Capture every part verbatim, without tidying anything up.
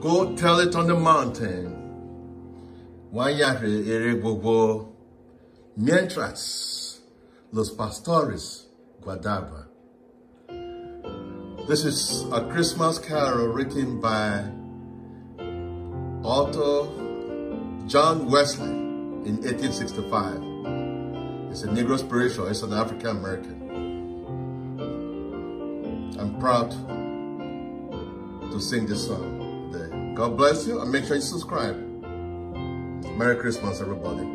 Go tell it on the mountain. Wanyare erebobo. Mientras los pastores guardaban. This is a Christmas carol written by author John Wesley in eighteen sixty-five. It's a Negro spiritual. It's an African American. I'm proud to sing this song today. God bless you, and make sure you subscribe. Merry Christmas, everybody.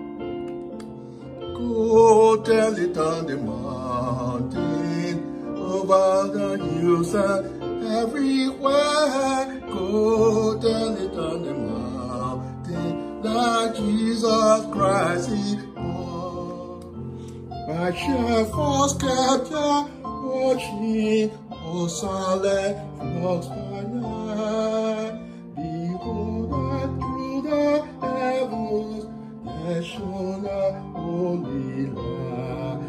Go tell it on the mountain, over the hills and everywhere. Go tell it on the mountain that Jesus Christ is born. My shepherds kept watching, O silent flocks by night. Behold, that through the heavens there shone a holy light.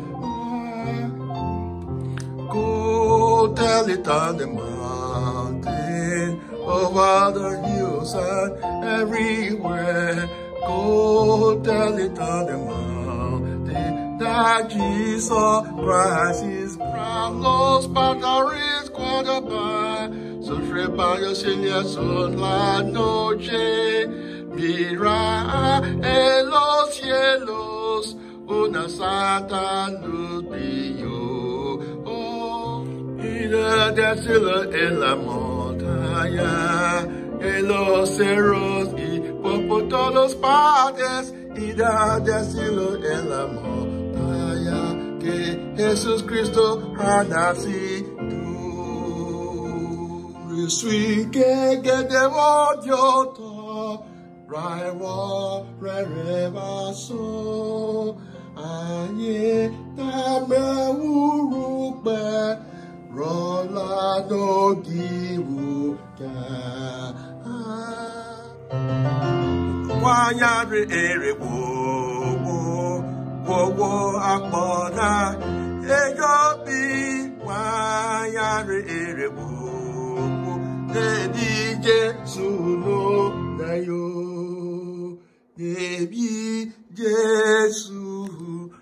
Go tell it on the mountain, over the hills and everywhere. Go tell it on the mountain that Jesus Christ is from los pastores guardaban. Sus rebaños en la noche. Mira en los cielos una santa luz brilló. Oh, y del cielo en la montaña, en los cerros y por todos partes, y del cielo en la montaña, que Jesús Cristo ha nacido. Je suis que que devoyo to, raiwa rerevaso, anye tame urukbe, rola no gibuka. Wanyare ere wo wo wo akpona ejobi. Wanyare ere wo Nebi Jesu no na yo, Nebi Jesu